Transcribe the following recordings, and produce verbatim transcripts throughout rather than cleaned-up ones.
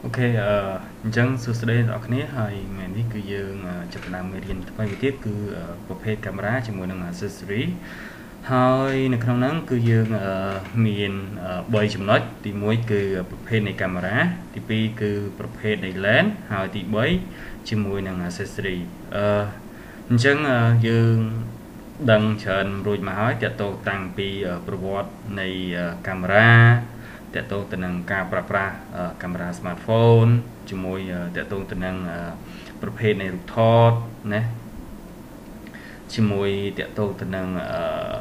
Ok, ờ, chẳng số đây là cái hay ngày ní cứ dương chụp làm người điền quay video tiếp cứ bộ phép camera cho mỗi năng accessoryហើយនៅក្នុងហ្នឹងគឺយើងមានបីចំណុចទីមួយគឺប្រភេទនៃកាមេរ៉ាទីពីរគឺប្រភេទនៃ lens ហើយទីបីជាមួយនឹង accessory អឺអញ្ចឹងយើងដឹងច្រើនរួចមកហើយតើតោតាំងពីប្រវត្តិនៃកាមេរ៉ាតើតោទៅនឹងការប្រើប្រាស់កាមេរ៉ា smartphone ជាមួយតើតោទៅនឹងប្រភេទនៃរូបថតណាជាមួយតើតោទៅនឹងអឺ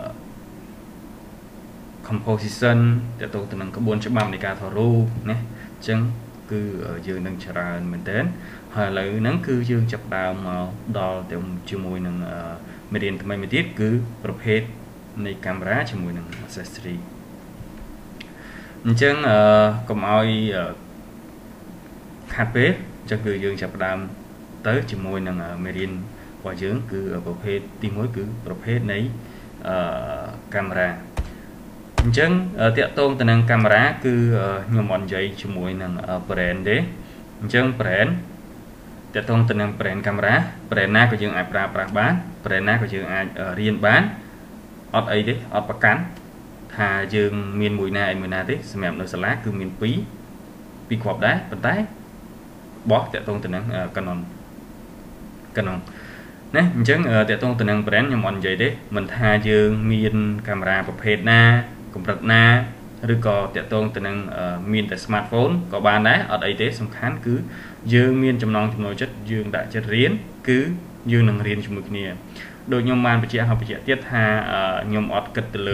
composition តើតោទៅនឹងក្បួនច្បាប់នៃការថតរូបណាអញ្ចឹងគឺយើងនឹងច្រើនមែនទែនហើយឥឡូវហ្នឹងគឺយើងចាប់ដើមមកដល់ទៅជាមួយនឹងមេរៀនថ្មីមួយទៀតគឺប្រភេទនៃកាមេរ៉ាជាមួយនឹង accessory អញ្ចឹងអឺកុំឲ្យខាត់ពេកអញ្ចឹងគឺយើងចាប់ដើមទៅជាមួយនឹងមេរៀនរបស់យើងគឺប្រភេទទីមួយគឺប្រភេទនៃអឺកាមេរ៉ាអញ្ចឹងតាក់ទងទៅនឹងកាមេរ៉ាគឺខ្ញុំអត់និយាយជាមួយនឹង brand ទេអញ្ចឹង brand តាក់ទងទៅនឹង brand កាមេរ៉ា brand ណាក៏យើងអាចប្រើប្រាស់បាន brand ណាក៏យើងអាចរៀនបានអត់អីទេអត់ប្រកាន់ថាយើងមានមួយណាឯមួយណាទេសម្រាប់នៅសាលាគឺមានពីរពីរគ្រាប់ដែរប៉ុន្តែបោះតាក់ទងទៅនឹង Canon Canon ណាអញ្ចឹងតាក់ទងទៅនឹង brand ខ្ញុំអត់និយាយទេមិនថាយើងមានកាមេរ៉ាប្រភេទណាកម្រិតណាឬក៏តាក់ទងទៅនឹងមានតែ smartphone ក៏បានដែរអត់អីទេសំខាន់គឺយើងមានចំណងចំណូលចិត្តយើងដាក់ចិត្តរៀនគឺយើងនឹងរៀនជាមួយគ្នាដូចខ្ញុំបានបញ្ជាក់ហើយបញ្ជាក់ទៀតថាខ្ញុំអត់គិតទៅលើ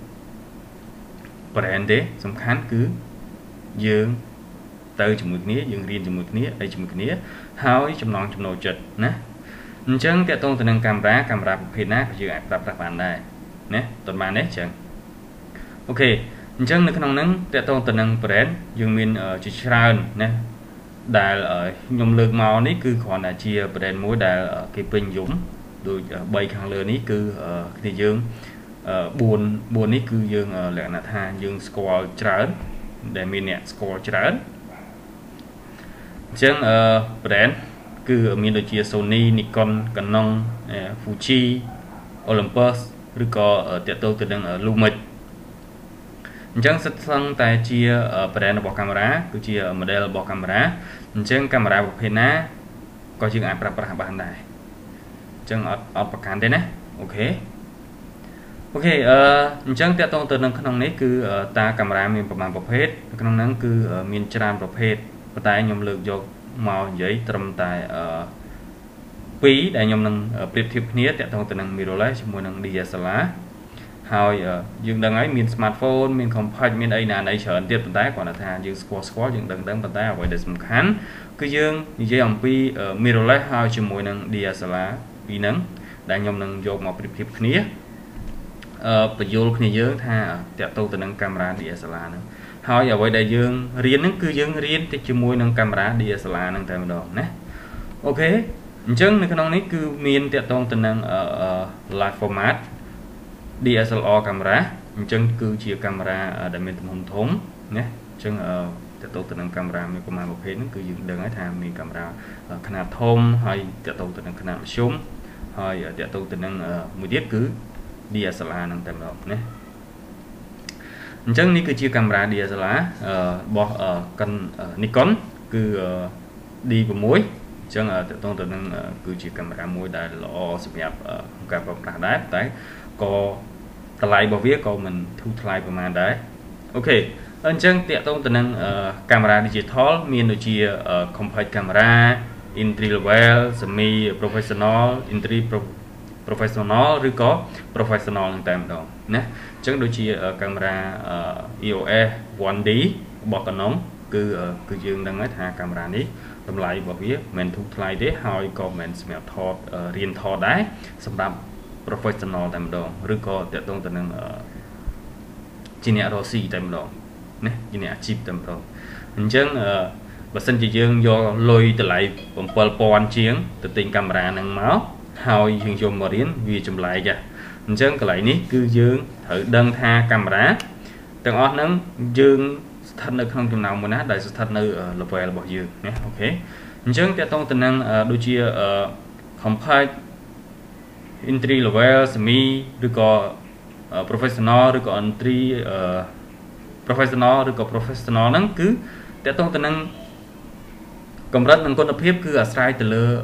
brand ទេសំខាន់គឺយើងទៅជាមួយគ្នាយើងរៀនជាមួយគ្នាអីជាមួយគ្នាហើយចំណងចំណូលចិត្តណាអញ្ចឹងតាក់ទងទៅនឹងកាមេរ៉ាកាមេរ៉ាប្រភេទណាក៏យើងអាចប្រើប្រាស់បានដែរណាតើបានទេអញ្ចឹងអូខេអញ្ចឹងនៅក្នុងហ្នឹងតាក់ទងទៅនឹង brand យើងមានជាច្រើនណាដែលខ្ញុំលើកមកនេះគឺគ្រាន់តែជា brand មួយដែលគេពេញនិយមដូចបីខាងលើនេះគឺគ្នាយើងបួនបួននេះគឺយើងលក្ខណៈថាយើងស្គាល់ច្រើនដែលមានអ្នកស្គាល់ច្រើនអញ្ចឹង brand គឺមានដូចជា Sony Nikon Canon Fuji Olympus ឬក៏តាក់ទងទៅនឹង Lumix អញ្ចឹងសិតសឹងតែជា brand របស់កាមេរ៉ាគឺជា model របស់កាមេរ៉ាអញ្ចឹងកាមេរ៉ាប្រភេទណាក៏យើងអាចប្រើប្រាស់បានដែរអញ្ចឹងអត់អត់ប្រកាន់ទេណាអូខេអូខេអឺអញ្ចឹងតាក់ទងទៅនឹងក្នុងនេះគឺតាកាមេរ៉ាមានប្រមាណប្រភេទក្នុងហ្នឹងគឺមានច្រើនប្រភេទប៉ុន្តែខ្ញុំលើកយកមកនិយាយត្រឹមតែអឺពីរដែលខ្ញុំនឹងប្រៀបធៀបគ្នាតាក់ទងទៅនឹង mirrorless ជាមួយនឹង D S L R ហើយយើងដឹងហើយមាន smartphone មាន compact មានអីណាណីច្រើនទៀតប៉ុន្តែគ្រាន់តែថាយើងស្គាល់ស្គាល់យើងដឹងដឹងប៉ុន្តែអ្វីដែលសំខាន់គឺយើងនិយាយអំពី mirrorless ហើយជាមួយនឹង D S L R ពីរហ្នឹងដែលខ្ញុំនឹងយកមកប្រៀបធៀបគ្នាអឺបញ្យល់គ្នាយើងថាតាក់ទងទៅនឹងកាមេរ៉ា D S L R ហ្នឹងហើយអ្វីដែលយើងរៀនហ្នឹងគឺយើងរៀនទៅជាមួយនឹងកាមេរ៉ា D S L R ហ្នឹងតែម្ដងណាអូខេអញ្ចឹងនៅក្នុងនេះគឺមានតាក់ទងទៅនឹង live format D S L R កាមេរ៉ាអញ្ចឹងគឺជាកាមេរ៉ាដែលមានទំហំធំណាអញ្ចឹងតាក់ទងទៅនឹងកាមេរ៉ាមានប្រមាណប្រភេទហ្នឹងគឺយើងដឹងហើយថាមានកាមេរ៉ាខ្នាតធំហើយតាក់ទងទៅនឹងខ្នាតមធ្យមហើយតាក់ទងទៅនឹងមួយទៀតគឺ D S L R ហ្នឹងតែម្ដងណាអញ្ចឹងនេះគឺជាកាមេរ៉ា D S L R របស់ Nikon គឺ D หก អញ្ចឹងតើតទៅនឹងគឺជាកាមេរ៉ាមួយដែលល្អសម្រាប់ការប្រើប្រាស់ដែរតែក៏តម្លៃរបស់វាក៏មិនធូរថ្លៃប្រហែលដែរអូខេអញ្ចឹងតាក់ទងទៅនឹងកាមេរ៉ា digital មានដូចជា compact camera entry level semi professional entry professional ឬក៏ professional ហ្នឹងតែម្ដងណាអញ្ចឹងដូចជាកាមេរ៉ា E O S one D របស់ Canon គឺគឺយើងដឹងហើយថាកាមេរ៉ានេះតម្លៃរបស់វាមិនធូរថ្លៃទេហើយក៏មិនសម្រាប់ថតរៀនថតដែរសម្រាប់ professional តែម្ដងឬក៏តាក់ទងទៅនឹងជាអ្នករកស៊ីតែម្ដងណាជាអ្នកអាជីពតែម្ដងអញ្ចឹងបើសិនជាយើងយកលុយតម្លៃbảyពាន់ជាងទៅទិញកាមេរ៉ាហ្នឹងមកហើយយើងយកមករៀនវាចម្លែកអញ្ចឹងកន្លែងនេះគឺយើងត្រូវដឹងថាកាមេរ៉ាទាំងអស់ហ្នឹងយើងស្ថ thật nơi không chừng nào muốn á đại sự thật nơi level bỏ dư nhé ok nhưng cái tông tính năng đôi chia compile entry level semi rồi có professional rồi có entry professional rồi có professional năng cứ cái tông tính năng cầm rất năng con đập hiếp cứ aside từ lơ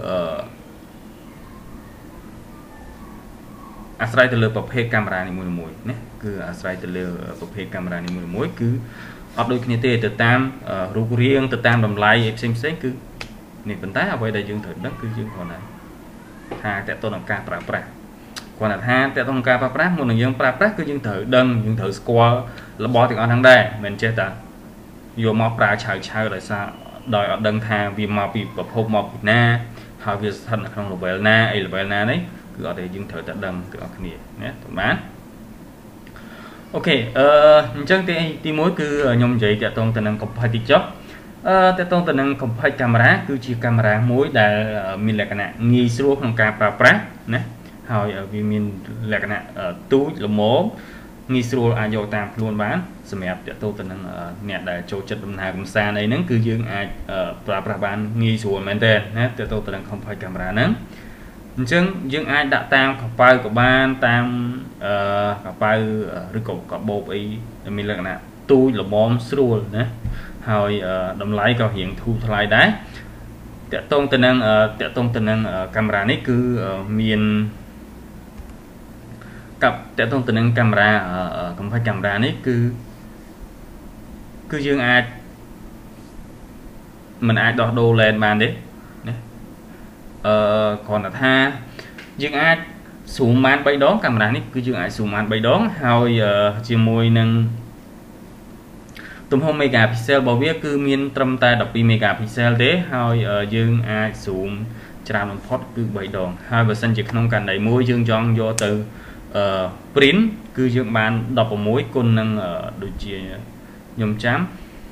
aside từ lơ bậc hệ camera này mùi mùi nhé cứ aside từ lơ bậc hệ camera này mùi mùi cứ ở đôi khi thế từ tam rùa riêng từ tam đồng lại xem xét cứ này vấn tái ở đây dương thử đất cứ dương còn này hà tại tôi làm ca pra pra còn là ha tại tôi làm ca pra pra một người dương pra pra cứ dương thử đơn dương thử score là bỏ thì ở thằng đây mình chết ta vô mò pra chạy chạy lại sao đòi ở đơn thang vì mò bị bập hộp mò bị na hỏi việc thân là không level na ấy level na đấy cứ ở đây dương thử tại đơn cứ ở cái này nhé tụi bán ok chắc thì tí mối cứ nhom dậy tại tôi tình năng compile tiktok tại tôi tình năng compile camera cứ chỉ camera mối đã mình là cái này nghi số không cả pra pra nè hỏi vì mình là cái này túi là mố nghi số ai vô tam luôn bán xem đẹp tại tôi tình năng nè đã cho chất đồng nào cũng xa này nó cứ dương ai pra pra bán nghi số men tên nè tại tôi tình năng compile camera nè chứ dương ai đã tam cặp bao của ban tam cặp bao rồi cặp cặp bộ ấy mình là cái này tôi là bom sưu nè hồi đồng lái có hiện thu lại đấy tệ tôn tình năng tệ tôn tình năng camera này cứ miền cặp tệ tôn tình năng camera không phải camera này cứ cứ dương ai mình ai đo đô lên bàn đấy còn là tha dương ai xuống màn bay đón camera này cứ dương ai xuống màn bay đón hồi chia môi nâng tụm hôm megapixel bảo viết cứ miên trăm ta đọc megapixel thế hồi dương ai xuống tràn một phút cứ bảy đòn hai bờ sân chỉ không cần đẩy môi dương chọn vô từ print cứ dương bàn đọc vào mối con nâng đôi chia nhôm chám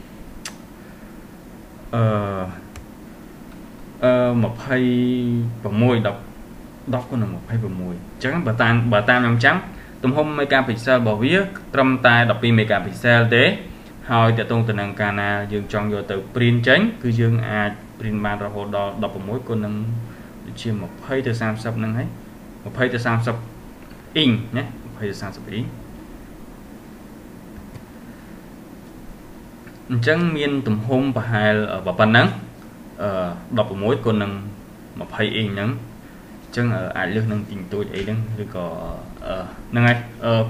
một hay vào môi đọc đọc con là một hay vào môi chắc bà tan bà tam nhôm chám tụm hôm megapixel bảo viết trăm ta đọc megapixel thế hồi tại tôn tình năng cana dương chọn vô từ print tránh cứ dương ai print bàn ra hồ đo đọc vào mối con nâng chia một hay từ sam sập nâng ấy một hay từ sam sập in nhé một hay từ sam sập in chẳng miên tùm hôm và hai ở và bàn nắng đọc vào mối con nâng một hay in nắng chẳng ở ai lương nâng tình tôi ấy nâng rồi có nâng ấy ok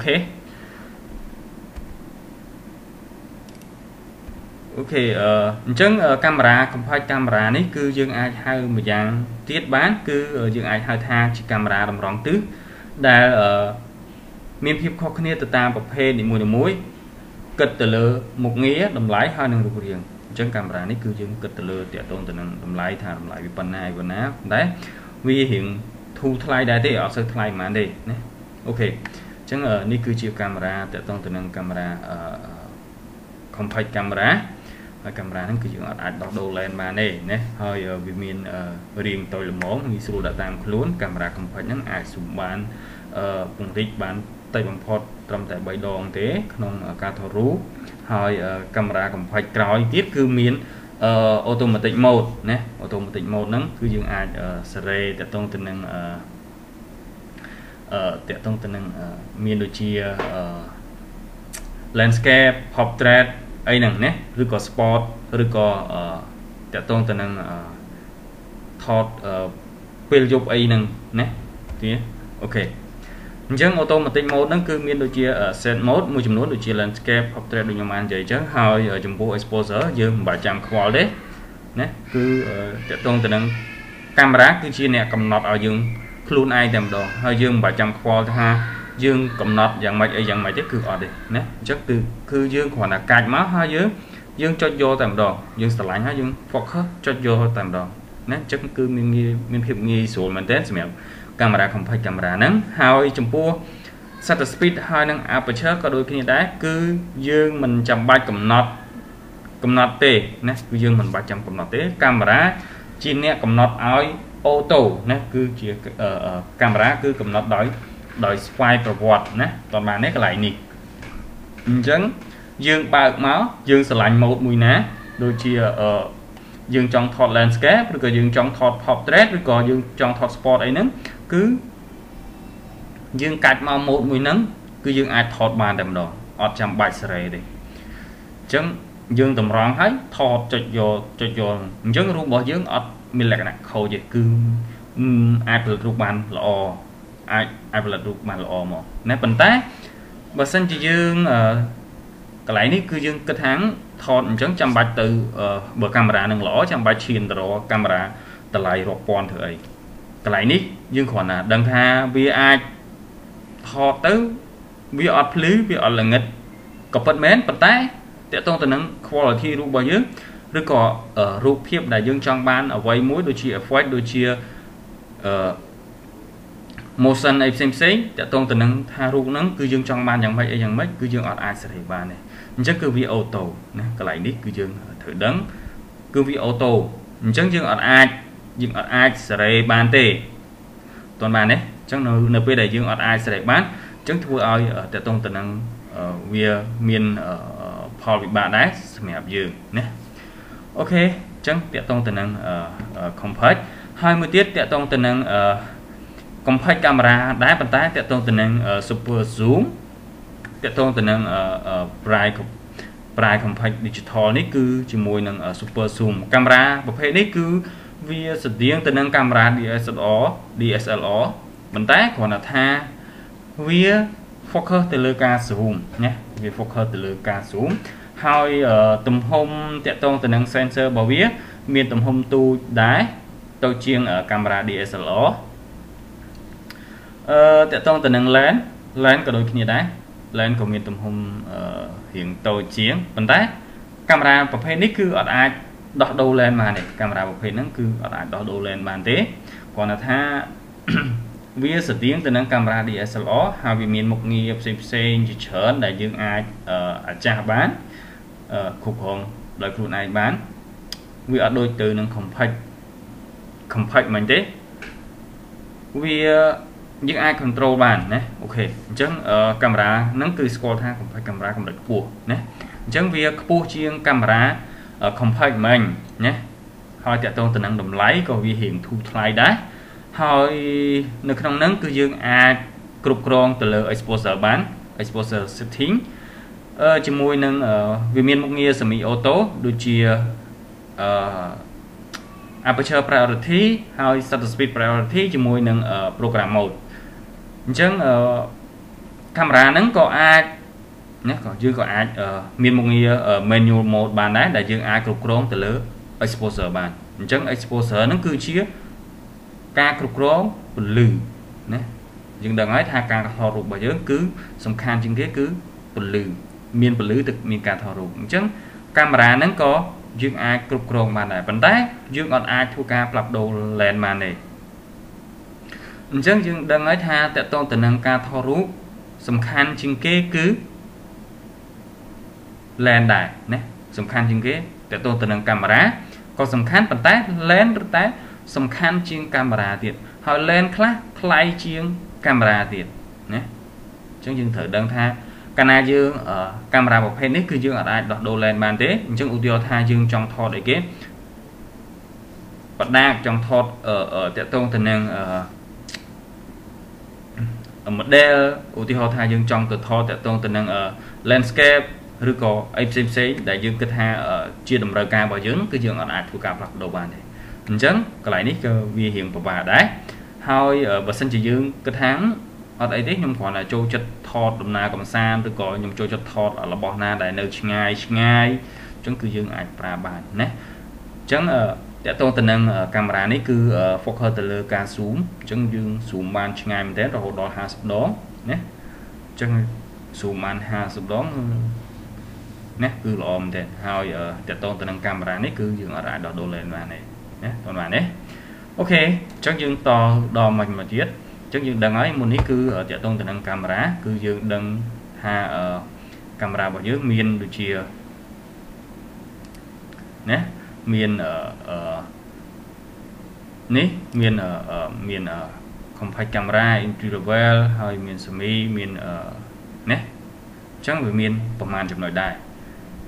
ok chân camera compile camera này cứ dương ai hai một dạng tiết bán cứ dương ai hai tha chỉ camera đồng rong tứ đã miền phim khó khăn từ tam bậc phê để mùi để muối cật từ lơ một nghĩa đồng lái hai năng rụt riêng chân camera này cứ dương cật từ lơ tiệt tôn từ năng đồng lái thà đồng lái bị pan này vẫn á đấy vì hiện thu thay đại thế ở sơ thay mà đây nè ok chân ởនេះគឺជាcamera tiệt tôn từ năng camera compile camera camera ហ្នឹងគឺយើងអត់អាចដោះដូរ lens បានទេណាហើយវាមានរៀងតូចល្មមងាយស្រួលដាក់តាមខ្លួន camera compact ហ្នឹងអាចស៊ូមបានពង្រីកបានតិចបំផុតត្រឹមតែបីដងទេក្នុងការថតរូបហើយ camera compact ក្រោយទៀតគឺមាន automatic mode ណា automatic mode ហ្នឹងគឺយើងអាចសេរីតាក់ទងទៅនឹងអឺតាក់ទងទៅនឹងមានដូចជា landscape portraitអីហ្នឹងណាឬក៏ sport ឬក៏តាក់ទងទៅនឹងថតពេលយប់អីហ្នឹងណាទីអូខេអញ្ចឹង automatic mode ហ្នឹងគឺមានដូចជា set mode មួយចំនួនដូចជា landscape portrait ដូចខ្ញុំបាននិយាយអញ្ចឹងហើយចំពោះ exposure យើងមិនបាច់ចាំខ្វល់ទេណាគឺតាក់ទងទៅនឹងកាមេរ៉ាគឺជាអ្នកកំណត់ឲ្យយើងខ្លួនឯងតែម្ដងហើយយើងមិនបាច់ចាំខ្វល់ថាយើងកំណត់យ៉ាងម៉េចអីយ៉ាងម៉េចទេគឺអត់ទេណាអញ្ចឹងគឺគឺយើងគ្រាន់តែកាច់មកហើយយើងយើងចុចយកតែម្ដងយើងស្រឡាញ់ហើយយើង focus ចុចយកតែម្ដងណាអញ្ចឹងគឺមានមានភាពងាយស្រួលមែនទែនសម្រាប់កាមេរ៉ា compact camera ហ្នឹងហើយចំពោះ shutter speed ហើយនឹង aperture ក៏ដូចគ្នាដែរគឺយើងមិនចាំបាច់កំណត់កំណត់ទេណាគឺយើងមិនបាច់ចាំកំណត់ទេកាមេរ៉ាជាអ្នកកំណត់ឲ្យ auto ណាគឺជាកាមេរ៉ាគឺកំណត់ដោយដោយស្វ័យប្រវត្តិណាតោះបាននេះកន្លែងនេះអញ្ចឹង dương bạc máu dương sờ lạnh một mùi ná đôi chia ở dương trong thọt landscape rồi có dương trong thọt portrait rồi có dương trong thọt sport ấy nắng cứ dương cạch mau một mùi nắng cứ dương ai thọt bàn đầm đó ở trong bài sợi đi chẳng dương tầm rong thấy thọt cho vô cho vô chẳng rung bỏ dương ở mình là cái này khâu gì cứ ai được rung bàn lọ ai ai được rung bàn lọ mà nè phần té và sân chỉ dương cái này cứ dương cái tháng thọt chẳng trăm bạch từ bờ camera nâng lõ trăm bạch truyền từ camera từ lại rọp pon thử ấy cái này ní dương còn là đằng tha vì ai thọt tới vì ọt lý vì ọt là nghịch có phần mến phần té để tôn từ nâng quality rụp bao nhiêu rồi có ở rụp hiệp đại dương trong ban ở quay mũi đôi chia phối đôi chia motion ấy xem xem để tôn từ nâng tha rụp nâng cứ dương trong ban chẳng mấy ấy chẳng mấy cứ dương ọt ai sẽ thấy ban này chắc cứ vì ô tô này cái này đi cứ dương thử đấng cứ vì ô tô chắc dương ọt ai dương ọt ai sẽ thấy ban tê toàn ban đấy chắc nó np đại dương ọt ai sẽ thấy bán chắc thua ai ở để tôn từ nâng via miền Paul bị bạn đấy mẹ dương nè ok chẳng tiện tông từ năng compact hai mươi tiết tiện tông từ năng compact camera đá bàn tay tiện tông từ năng super zoom tiện tông từ năng bright bright compact digital này cứ chỉ môi năng super zoom camera bộ phận này cứ via sự tiếng từ năng camera đê ét lờ rờ đê ét lờ rờ bàn tay còn là tha via focus từ lơ ca zoom nhé vì focus từ lơ ca zoom hai tầm hôm tiện tông từ năng sensor bảo vía miền tầm hôm tu đá tôi chiên ở camera đê ét lờ rờ tiện tông từ năng lens lens có đôi khi đá lens của miền tầm hôm hiện tôi chiến vấn tay camera bảo phê nick cứ ở ai đọc đầu lên mà này camera bảo phê nó cứ ở ai đọc đầu lên bàn thế còn là tha vía sự tiếng từ năng camera đê ét lờ rờ hai vì miền một nghiệp xem xem chỉ chớn đại dương ai ở cha bán khúc hồn đời khuôn ai bán vì ở đôi từ năng compact compact mình thế vì những ai control bàn nè ok chẳng camera nắng cứ scroll tha compact camera cũng được của nè chẳng vì cua chiên camera compact mình nhé hỏi tiện tôn từ năng đồng lấy còn vì hiện thu thay đá hỏi nơi trong nắng cứ dương ai cục rong từ lời exposure bán exposure setting chỉ môi nâng vì miền một nghề semi ô tô đôi chia aperture priority hay shutter speed priority chỉ môi nâng program mode chẳng camera nâng có ai nhé có chưa có ai miền một nghề menu mode bàn đấy đại dương ai cục rong từ lời exposure bàn chẳng exposure nó cứ chia ca cục rong lử nè nhưng đừng nói tha ca thò rụt bởi dưỡng cứ sầm khan trên ghế cứ lử miền lử thực miền ca thò rụt chẳng camera nó có dương ai cục rong bàn này vấn tay dương còn ai thu ca lập đồ lên màn này chẳng nhưng đừng nói tha tại tôn từ năng ca thò rụt sầm khan trên ghế cứ lên đài nè sầm khan trên ghế tại tôn từ năng camera còn sầm khan bàn tay lên rồi tay sầm khan trên camera tiệt họ lên class play trên camera tiệt nhé chúng dương thử đơn tha cana dương ở camera một phen cứ dương ở đây đọc đồ lên bàn thế chúng ưu tiên tha dương trong thọ để kết và đa trong thọ ở ở tiện tôn thần năng ở một đeo ưu tiên tha dương trong từ thọ tiện tôn thần năng ở landscape rồi có fcc đại dương cái tha ở chia đầm rơi ca bảo dưỡng cứ dương ở đây thu cặp đọc đồ bàn này chẳng cái này nick vi hiện của bà đấy thôi ở bờ sân chỉ dương cái tháng ở đây đấy nhưng còn là châu chất thọt đầm na cầm sam tôi có nhưng châu chất thọt ở là bò na đại nơi ngay ngay chẳng cứ dương ai pra bàn nè chẳng ở để tôn tình năng camera này cứ focus từ lơ ca xuống chẳng dương xuống bàn ngay mình thế rồi đó hai sập đó nè chẳng xuống bàn hai sập đó nè cứ lòm thế thôi ở để tôn tình năng camera này cứ dương ở lại đó đồ lên mà này toàn bạn đấy ok chắc dương to đo mình mà chết chắc dương đang nói một ní cứ ở tiện tôn từ năng camera cứ dương đăng ha ở camera vào dưới miền được chia nè miền ở ở ní miền ở ở miền ở compact camera interval hay miền semi miền ở nè chắc với miềnประมาณ chục nội đài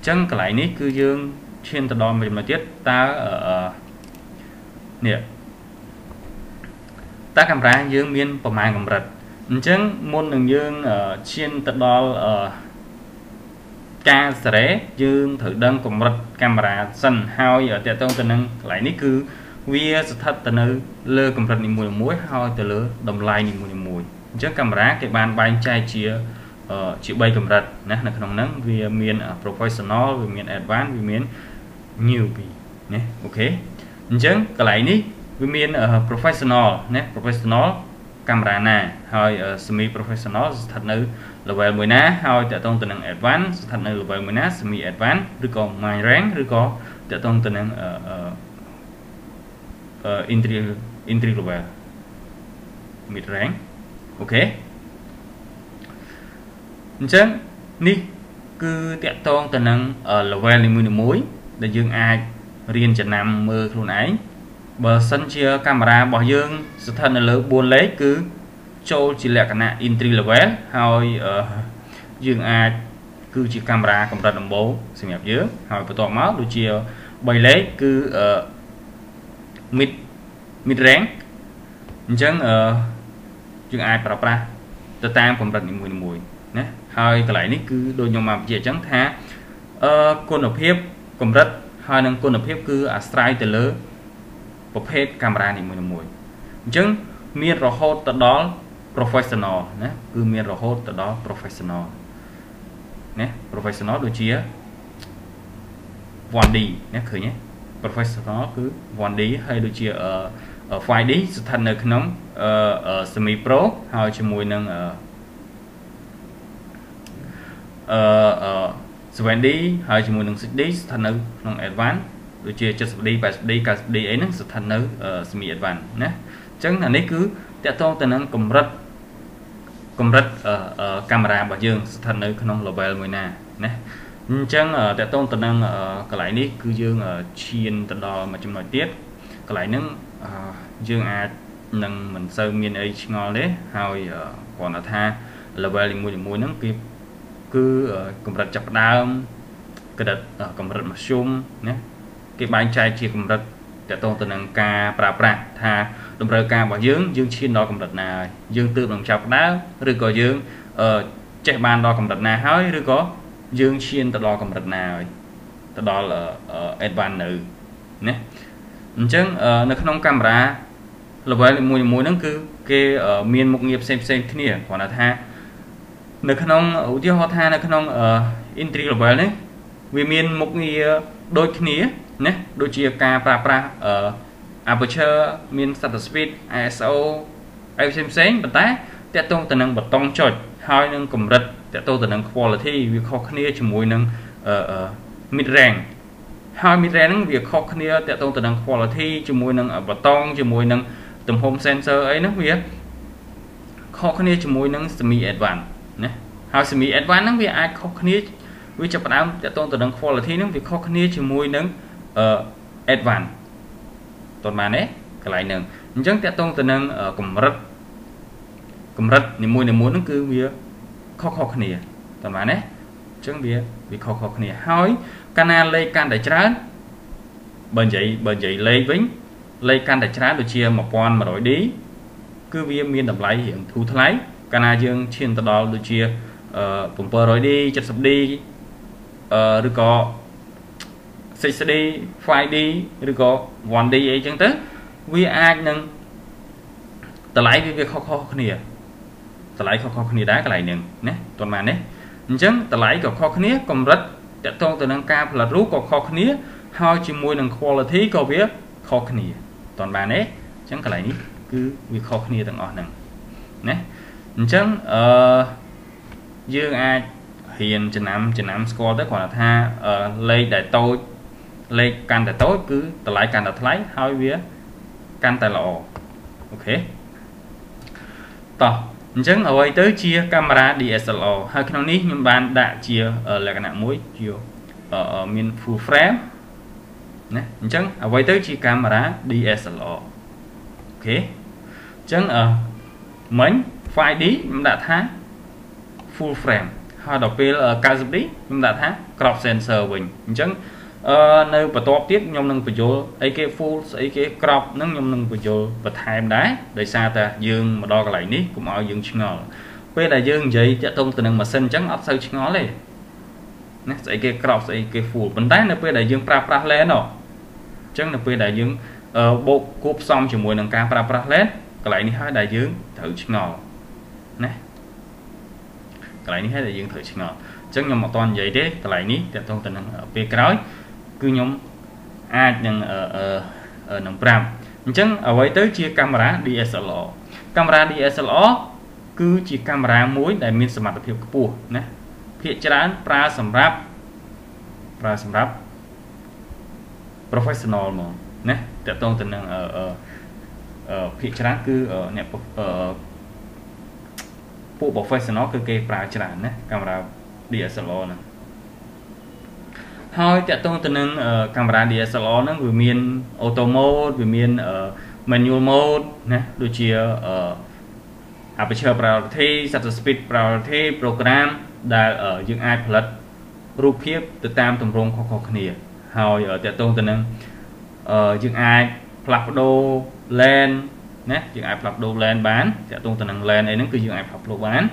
chân cái lại ní cứ dương trên tờ đo mình mà tiết ta ở nè ta camera dương miênประมาณ កម្រិត chân môn đường dương ở trên tờ đo ở ca sẽ dương thử đơn កម្រិត camera សិន ហើយ ở តើតងទៅនឹងកន្លែងនេះគឺវាស្ថិតទៅនៅលើកម្រិតនីមួយៗហើយទៅលើតម្លៃនីមួយៗអញ្ចឹងកាមេរ៉ាគេបានបែងចែកជាជា 3 កម្រិតណានៅក្នុងហ្នឹងវាមាន professional វាមាន advanced វាមាន newbie ណាអូខេអញ្ចឹងកន្លែងនេះវាមាន professional ណា professional កាមេរ៉ាណាហើយ semi professional ស្ថិតនៅ level មួយណាហើយតើតងទៅនឹង advanced ស្ថិតនៅ level មួយណា semi advanced ឬក៏ main rank ឬក៏តើតងទៅនឹង entry entry level mid rank អូខេអញ្ចឹងនេះគឺតកតងទៅនឹង level នីមួយៗដែលយើងអាចរៀនចំណាំមើលខ្លួនឯងបើសិនជាកាមេរ៉ារបស់យើងស្ថិតនៅលើ 4 លេខគឺចូលជាលក្ខណៈ entry level ហើយយើងអាចគឺជាកាមេរ៉ាកម្រិតដំបូងសម្រាប់យើងហើយបន្ទាប់មកដូចជា 3 លេខគឺ mid mid rank អញ្ចឹងយើងអាចប្រើប្រាស់ទៅតាមកម្រិតនីមួយៗណាហើយកន្លែងនេះគឺដូចខ្ញុំមកបញ្ជាក់អញ្ចឹងថាអឺគុណភាពកម្រិតហើយនឹងគុណភាពគឺអាស្រ័យទៅលើប្រភេទកាមេរ៉ានីមួយៗអញ្ចឹងមានរហូតទៅដល់ professional ណាគឺមានរហូតទៅដល់ professional ណា professional ដូចជា one D ណាឃើញទេ professional គឺ one D ហើយដូចជា five D ស្ថិតនៅក្នុង semi pro ហើយជាមួយនឹង seven D ហើយជាមួយនឹង six D ស្ថិតនៅក្នុង advanced ដូចជា seventy D eighty D ninety D អីហ្នឹងស្ថិតនៅ semi advanced ណាអញ្ចឹងអានេះគឺតកតងទៅនឹងកម្រិតកម្រិតកាមេរ៉ារបស់យើងស្ថិតនៅក្នុង level មួយណាណាអញ្ចឹងតកតងទៅនឹងកន្លែងនេះគឺយើងឈានទៅដល់មួយចំណុចទៀតកន្លែងហ្នឹងយើងអាចនឹងមិនសូវមានអីឆ្ងល់ទេហើយគ្រាន់តែថា level នីមួយៗហ្នឹងគឺគឺកម្រិតចាប់ផ្ដើមកម្រិតកម្រិតមធ្យមណាគេបែងចែកជាកម្រិតតកតងទៅនឹងការប្រើប្រាស់ថាតម្រូវការរបស់យើងយើងឈានដល់កម្រិតណាហើយយើងទើបនឹងចាប់ផ្ដើមឬក៏យើងចេះបានដល់កម្រិតណាហើយឬក៏យើងឈានទៅដល់កម្រិតណាហើយទៅដល់ advanced នៅណាអញ្ចឹងនៅក្នុងកាមេរ៉ា level មួយៗហ្នឹងគឺគេមានមុខងារផ្សេងផ្សេងគ្នាគ្រាន់តែថានៅក្នុងឧទាហរណ៍ថានៅក្នុង entry level នេះវាមានមុខងារដូចគ្នាណាដូចជាការប្រើប្រាស់ aperture មាន shutter speed I S O អីផ្សេងផ្សេងប៉ុន្តែតកតងទៅនឹងប៊ូតុងចុចហើយនឹងកម្រិតតកតងទៅនឹង quality វាខុសគ្នាជាមួយនឹង mid rank ហើយ mid rank ហ្នឹងវាខុសគ្នាតកតងទៅនឹង quality ជាមួយនឹងប៊ូតុងជាមួយនឹងទំហំ sensor អីហ្នឹងវាខុសគ្នាជាមួយនឹង semi advanced ណាហើយ semi advanced ហ្នឹងវាអាចខុសគ្នាវាចាប់ផ្ដើមតកតងទៅនឹង quality ហ្នឹងវាខុសគ្នាជាមួយនឹង advanced តើបានទេកន្លែងហ្នឹងអញ្ចឹងតកតងទៅនឹងកម្រិតកម្រិតនីមួយៗហ្នឹងគឺវាខុសៗគ្នាតើបានទេអញ្ចឹងវាវាខុសៗគ្នាហើយកាលណាលេខកាន់តែច្រើនបើនិយាយបើនិយាយលេខវិញលេខកាន់តែច្រើនដូចជា one hundred D គឺវាមានតម្លៃរៀងធូរថ្លៃកាលណាយើងឈានទៅដល់ដូចជា seven hundred D seventy D ឬក៏ six D five D ឬក៏ one D អីចឹងទៅវាអាចនឹងតម្លៃវាខុសៗគ្នាតម្លៃខុសៗគ្នាដែរកន្លែងហ្នឹងណាតើបានទេអញ្ចឹងតម្លៃក៏ខុសគ្នាកម្រិតតកតងទៅនឹងការផលិតរូបក៏ខុសគ្នាហើយជាមួយនឹង quality ក៏វាខុសគ្នាតើបានទេអញ្ចឹងកន្លែងនេះគឺវាខុសគ្នាទាំងអស់ហ្នឹងណាអញ្ចឹងអឺយើងអាចរៀនចំណាំចំណាំស្គាល់ទៅគ្រាន់តែថាលេខដែលតូចលេខកាន់តែតូចគឺតម្លៃកាន់តែថ្លៃហើយវាកាន់តែល្អអូខេតោះអញ្ចឹងអ្វីទៅជាកាមេរ៉ា D S L R ហើយក្នុងនេះខ្ញុំបានដាក់ជាលក្ខណៈមួយជាមាន full frame ណាអញ្ចឹងអ្វីទៅជាកាមេរ៉ា D S L R អូខេអញ្ចឹងអឺមិញ five D ខ្ញុំដាក់ថា full frame ហហើយដល់ពេល九十នេះខ្ញុំដាក់ថា crop sensor វិញអញ្ចឹងអឺនៅបន្ទាប់ទៀតខ្ញុំនឹងបញ្យល់អីគេ full ស្អីគេ crop ហ្នឹងខ្ញុំនឹងបញ្យល់បន្ថែមដែរដោយសារតែយើងមកដល់កន្លែងនេះកុំឲ្យយើងឆ្ងល់ពេលដែលយើងនិយាយតាក់ទងទៅនឹងម៉ាស៊ីនអញ្ចឹងអត់សូវឆ្ងល់ទេណាស្អីគេ crop ស្អីគេ full ប៉ុន្តែនៅពេលដែលយើងប្រើប្រាស់ lens អញ្ចឹងនៅពេលដែលយើងបូកគួបផ្សំជាមួយនឹងការប្រើប្រាស់ lens កន្លែងនេះហើយដែលយើងត្រូវឆ្ងល់ណាកន្លែងនេះហើយដែលយើងត្រូវឆ្ងល់អញ្ចឹងខ្ញុំអត់តនិយាយទេកន្លែងនេះតាក់ទងទៅនឹងពេលក្រោយគឺខ្ញុំអាចនឹងអឺនឹងប្រាប់អញ្ចឹងអ្វីទៅជាកាមេរ៉ា D S L R កាមេរ៉ា D S L R គឺជាកាមេរ៉ាមួយដែលមានសមត្ថភាពខ្ពស់ណាភាគច្រើនប្រើសម្រាប់ប្រើសម្រាប់ professional ហ្មងណាតាក់ទងទៅនឹងអឺអឺភាគច្រើនគឺអ្នកអឺពួក professional គឺគេប្រើច្រើនណាកាមេរ៉ា D S L R ហ្នឹងហើយតាក់ទងទៅនឹងកាមេរ៉ា D S L R ហ្នឹងវាមាន auto mode វាមាន manual mode ណាដូចជា aperture priority shutter speed priority program ដែលយើងអាចផលិតរូបភាពទៅតាមទម្រង់ខុសៗគ្នាហើយតាក់ទងទៅនឹងយើងអាចផ្លាស់ប្ដូរ lens ណាយើងអាចផ្លាស់ប្ដូរ lens បានតាក់ទងទៅនឹង lens អីហ្នឹងគឺយើងអាចផ្លាស់ប្ដូរបាន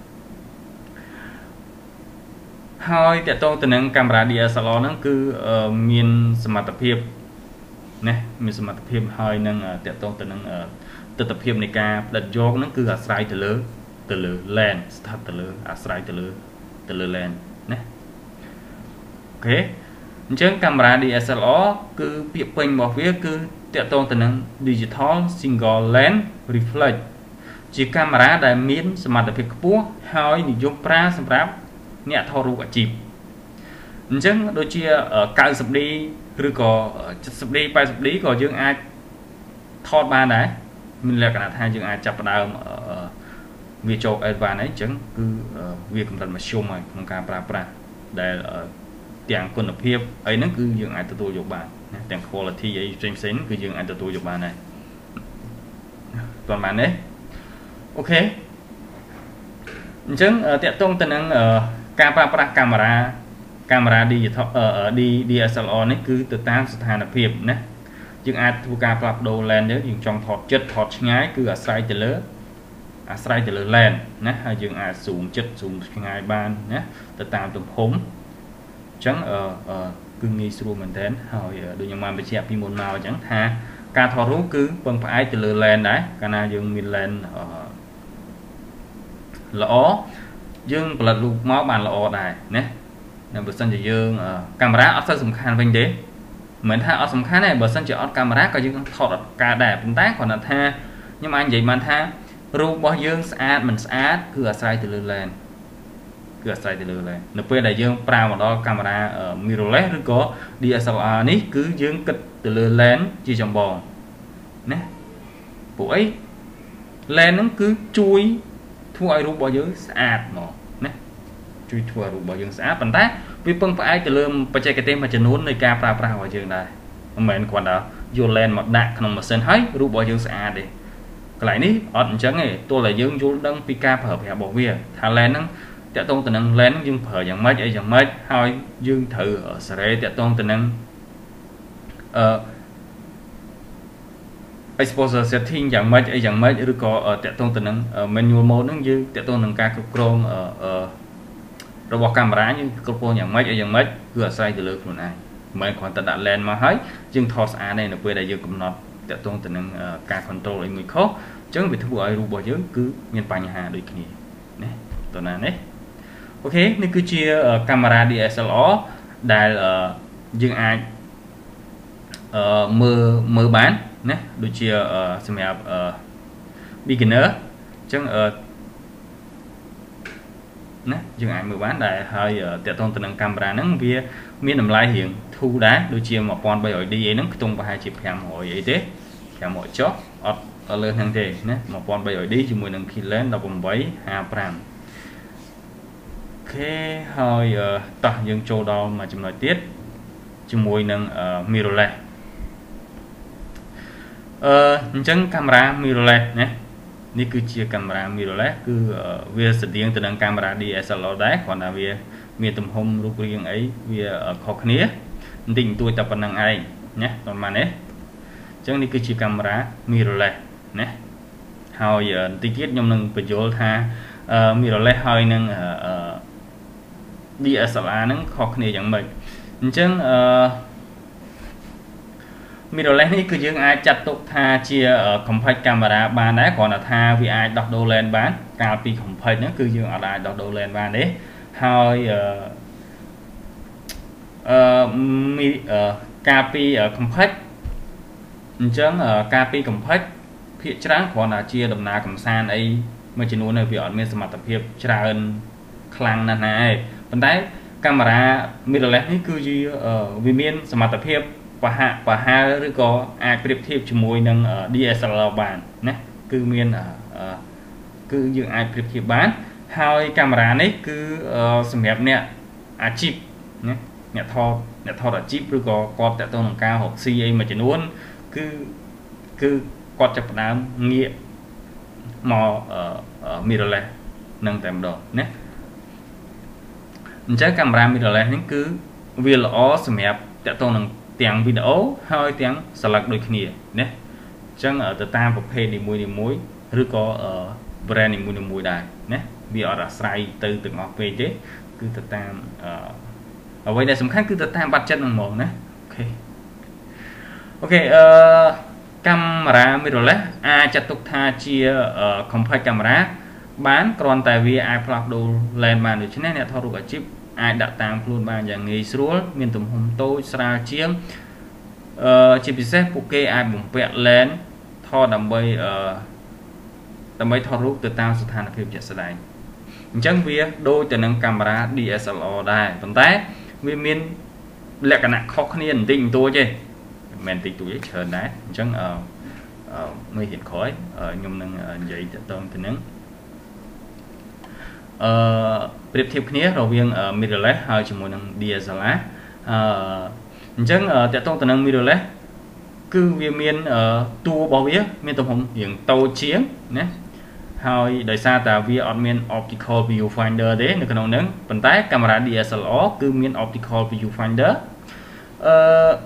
ហើយតាក់ទងទៅនឹងកាមេរ៉ា D S L R ហ្នឹងគឺមានសមត្ថភាពណាមានសមត្ថភាពហើយនឹងតាក់ទងទៅនឹងទិដ្ឋភាពនៃការផ្ដិតយកហ្នឹងគឺអាស្រ័យទៅលើទៅលើ lens ស្ថិតទៅលើអាស្រ័យទៅលើទៅលើ lens ណាអូខេអញ្ចឹងកាមេរ៉ា D S L R គឺពាក្យពេញរបស់វាគឺតាក់ទងទៅនឹង Digital Single Lens Reflex ជាកាមេរ៉ាដែលមានសមត្ថភាពខ្ពស់ហើយនិយមប្រើសម្រាប់អ្នកថតរូបអាជីពអញ្ចឹងដូចជា 九十D ឬក៏ 七十D 八十D ក៏យើងអាចថតបានដែរមានលក្ខណៈថាយើងអាចចាប់ផ្ដើមវាចូល advanced អីអញ្ចឹងគឺវាកម្រិតមធ្យមហើយក្នុងការប្រើប្រាស់ដែលទាំងគុណភាពអីហ្នឹងគឺយើងអាចទទួលយកបានណាទាំង quality អីផ្សេងផ្សេងគឺយើងអាចទទួលយកបានដែរតើបានទេអូខេអញ្ចឹងតាក់ទងទៅនឹងការប្រើប្រាស់កាមេរ៉ាកាមេរ៉ា digital D S L R នេះគឺទៅតាមស្ថានភាពណាយើងអាចធ្វើការផ្លាស់ប្ដូរ lens យើងចង់ថតចិត្តថតឆ្ងាយគឺអាស្រ័យទៅលើអាស្រ័យទៅលើ lens ណាហើយយើងអាច zoom ចិត្ត zoom ឆ្ងាយបានណាទៅតាមទំហំអញ្ចឹងអឺគឺងាយស្រួលមែនទែនហើយដូចខ្ញុំបានបញ្ជាក់ពីមុនមកអញ្ចឹងថាការថតរូបគឺពឹងផ្អែកទៅលើ lens ដែរកាលណាយើងមាន lens ល្អយើងផលិតរូបមកបានល្អដែរណាតែបើសិនជាយើងកាមេរ៉ាអត់សូវសំខាន់វិញទេមិនថាអត់សំខាន់ទេបើសិនជាអត់កាមេរ៉ាក៏យើងថតអត់កើតដែរប៉ុន្តែគ្រាន់តែថាខ្ញុំអាចនិយាយបានថារូបរបស់យើងស្អាតមិនស្អាតគឺអាស្រ័យទៅលើ lens គឺអាស្រ័យទៅលើ lens នៅពេលដែលយើងប្រើមកដល់កាមេរ៉ា mirrorless ឬក៏ D S L R នេះគឺយើងគិតទៅលើ lens ជាចម្បងណាពួកអី lens ហ្នឹងគឺជួយធ្វើឲ្យរូបរបស់យើងស្អាតហ្មងណាជួយធ្វើឲ្យរូបរបស់យើងស្អាតប៉ុន្តែវាពឹងផ្អែកទៅលើបច្ចេកទេសមួយចំនួននៃការប្រើប្រាស់របស់យើងដែរមិនមែនគ្រាន់តែយក lens មកដាក់ក្នុងម៉ាស៊ីនហើយរូបរបស់យើងស្អាតទេកន្លែងនេះអត់អញ្ចឹងទេទោះតែយើងយល់ដឹងពីការប្រើប្រាស់របស់វាថា lens ហ្នឹងតាក់ទងទៅនឹង lens យើងប្រើយ៉ាងម៉េចអីយ៉ាងម៉េចហើយយើងត្រូវសេរីតាក់ទងទៅនឹងអឺ exposure setting យ៉ាងម៉េចអីយ៉ាងម៉េចឬក៏តាក់ទងទៅនឹង manual mode ហ្នឹងយើងតាក់ទងនឹងការគ្រប់គ្រងអឺរបស់កាមេរ៉ាយើងគ្រប់គ្រងយ៉ាងម៉េចអីយ៉ាងម៉េចគឺអាស្រ័យទៅលើខ្លួនឯងមិនមែនគ្រាន់តែដាក់ lens មកហើយយើងថតស្អាតទេនៅពេលដែលយើងកំណត់តាក់ទងទៅនឹងការ control អីមួយខុសអញ្ចឹងវាធ្វើឲ្យរូបរបស់យើងគឺមានបញ្ហាដូចគ្នាណាតើណានេះអូខេនេះគឺជាកាមេរ៉ា D S L R ដែលយើងអាចអឺមើលមើលបានណាដូចជាសម្រាប់ beginner អញ្ចឹងអឺណាយើងអាចមើលបានដែរហើយតាក់ទងទៅនឹងកាមេរ៉ាហ្នឹងវាមានតម្លៃរៀងធូរដែរដូចជា một nghìn ba trăm D អីហ្នឹងខ្ទង់ប្រហែលជា 500អីទេ 500ចុះអត់លើសហ្នឹងទេណា một nghìn ba trăm D ជាមួយនឹង Keylen một eightห้าห้าអូខេហើយតោះយើងចូលដល់មួយចំណុចទៀតជាមួយនឹង mirrorless អឺអញ្ចឹងកាមេរ៉ា mirrorless ណានេះគឺជាកាមេរ៉ា mirrorless គឺវាស្តៀងទៅនឹងកាមេរ៉ា D S L R ដែរគ្រាន់តែវាមានទំហំរូបរាងអីវាខុសគ្នាបន្តិចបន្តួចតែប៉ុណ្្នឹងឯងណាប្រហែលនេះអញ្ចឹងនេះគឺជាកាមេរ៉ា mirrorless ណាហើយបន្តិចទៀតខ្ញុំនឹងបញ្យល់ថា mirrorless ហើយនឹង D S L R ហ្នឹងខុសគ្នាយ៉ាងម៉េចអញ្ចឹងអឺ mirrorless នេះគឺយើងអាចចាត់ទុកថាជា compact camera បានដែរគ្រាន់តែថាវាអាចដោះដូរ lens បានកាលពី compact ហ្នឹងគឺយើងអាចដោះដូរ lens បានទេហើយអឺអឺកាលពី compact អញ្ចឹងកាលពី compact ភាគច្រើនគ្រាន់តែជាដំណើរកំសាន្តអីមួយចំនួននៅវាអត់មានសមត្ថភាពច្រើនខ្លាំងណាស់ណាឯងប៉ុន្តែកាមេរ៉ា mirrorless នេះគឺជាវាមានសមត្ថភាពបហៈបហាឬក៏អាចប្រៀបធៀបជាមួយនឹង D S L R បានណាគឺមានគឺយើងអាចប្រៀបធៀបបានហើយកាមេរ៉ានេះគឺសម្រាប់អ្នកអាជីពណាអ្នកថតអ្នកថតអាជីពឬក៏គាត់តទៅនឹងការរកស៊ីអីមួយចំនួនគឺគឺគាត់ចាប់ផ្ដើមងាកមក mirrorless នឹងតែម្ដងណាអញ្ចឹងកាមេរ៉ា mirrorless នេះគឺវាល្អសម្រាប់តទៅនឹងទាំងវីដេអូហើយទាំងស្លឹកដូចគ្នាណាអញ្ចឹងទៅតាមប្រភេទនីមួយៗឬក៏ brand នីមួយៗដែរណាវាអត់អាស្រ័យទៅទាំងអស់ពេកទេគឺទៅតាមអ្វីដែលសំខាន់គឺទៅតាមបាត់ចិត្តហ្នឹងហ្មងណាអូខេអូខេអឺកាមេរ៉ា mirrorless អាចចាត់ទុកថាជា compact camera បានគ្រាន់តែវាអាចផ្លាស់ប្ដូរ lens បានដូច្នេះអ្នកថតរូបអាជីពអាចដាក់តាមខ្លួនបានយ៉ាងងាយស្រួលមានទំហំតូចស្រាលជាងអឺជាពិសេសពួកគេអាចបំពាក់ lens ថតដើម្បីអឺដើម្បីថតរូបទៅតាមស្ថានភាពជាក់ស្ដែងអញ្ចឹងវាដូចទៅនឹងកាមេរ៉ា D S L R ដែរប៉ុន្តែវាមានលក្ខណៈខុសគ្នាបន្តិចបន្តួចទេមិនមែនតិចតួចទេច្រើនដែរអញ្ចឹងអឺមួយរៀនក្រោយខ្ញុំនឹងនិយាយទៅតទៅនឹងអឺប្រៀបធៀបគ្នារវាង mirrorless ហើយជាមួយនឹង D S L R អឺអញ្ចឹងតទៅទៅនឹង mirrorless គឺវាមានតួរបស់វាមានទំហំរៀងតូចជាងណាហើយដោយសារតែវាអត់មាន optical viewfinder ទេនៅក្នុងហ្នឹងប៉ុន្តែកាមេរ៉ា D S L R គឺមាន optical viewfinder អឺ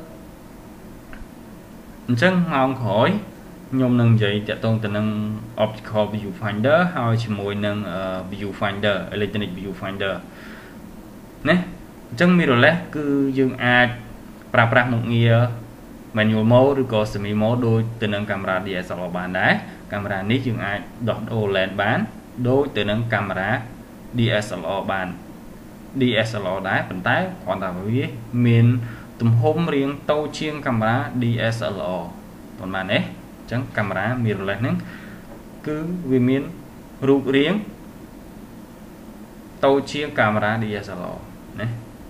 អញ្ចឹងម៉ោងក្រោយខ្ញុំនឹងនិយាយតាក់ទងទៅនឹង optical viewfinder ហើយជាមួយនឹង viewfinder electronic viewfinder ណាអញ្ចឹង mirrorless គឺយើងអាចប្រើប្រាស់មុខងារ manual mode ឬក៏ semi mode ដូចទៅនឹងកាមេរ៉ា D S L R បានដែរកាមេរ៉ានេះយើងអាចដោះដូរ lens បានដូចទៅនឹងកាមេរ៉ា D S L R បាន D S L R ដែរប៉ុន្តែគ្រាន់តែវាមានទំហំរាងតូចជាងកាមេរ៉ា D S L R ប៉ុន្មានទេអញ្ចឹងកាមេរ៉ា mirrorless ហ្នឹងគឺវាមានរូបរាងតូចជាងកាមេរ៉ា D S L R ណា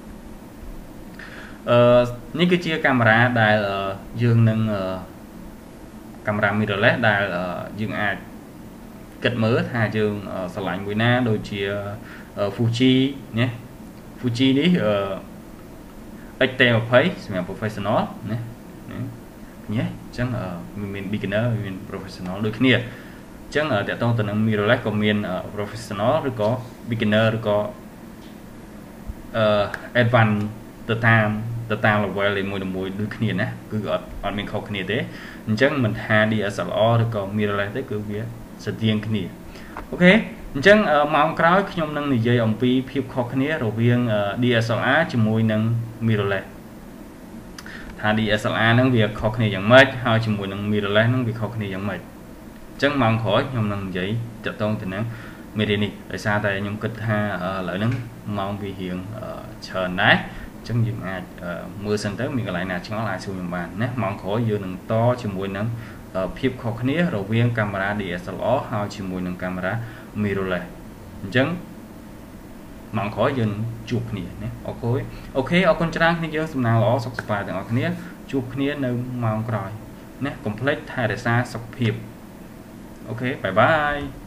អឺនេះគឺជាកាមេរ៉ាដែលយើងនឹងកាមេរ៉ា mirrorless ដែលយើងអាចគិតមើលថាយើងស្រឡាញ់មួយណាដូចជា Fuji ណា Fuji នេះអឺ X T ยี่สิบសម្រាប់ professional ណាញ៉េអញ្ចឹងវាមាន beginner វាមាន professional ដូចគ្នាអញ្ចឹងតើតើទៅនឹង mirrorless ក៏មាន professional ឬក៏ beginner ឬក៏អឺ advanced ទៅតាមទៅតាម level មួយមួយដូចគ្នាណាគឺអត់អត់មានខុសគ្នាទេអញ្ចឹងមិនថា D S L R ឬក៏ mirrorless ទេគឺវាស្តៀងគ្នាអូខេអញ្ចឹងម៉ោងក្រោយខ្ញុំនឹងនិយាយអំពីភាពខុសគ្នារវាង D S L R ជាមួយនឹង mirrorless ថា D S L R ហ្នឹងវាខុសគ្នាយ៉ាងម៉េចហើយជាមួយនឹង mirrorless ហ្នឹងវាខុសគ្នាយ៉ាងម៉េចអញ្ចឹងម៉ោងក្រោយខ្ញុំនឹងនិយាយទាក់ទងទៅនឹងមេរៀននេះដោយសារតែខ្ញុំគិតថាឥឡូវហ្នឹងម៉ោងវារៀងច្រើនដែរអញ្ចឹងយើងអាចមើលសិនទៅមានកន្លែងណាឆ្ងល់អាចសួរខ្ញុំបានណាម៉ោងក្រោយយើងនឹងតជាមួយនឹងភាពខុសគ្នារវាងកាមេរ៉ា D S L R ហើយជាមួយនឹងកាមេរ៉ា mirrorless អញ្ចឹងម៉ោងក្រោយយើងជួបគ្នាណាអូខេអូខេអរគុណច្រើនគ្នាយើងសំណាងល្អសុខសប្បាយទាំងអស់គ្នាជួបគ្នានៅម៉ោងក្រោយណាកុំភ្លេចថែរក្សាសុខភាពអូខេបាយបាយ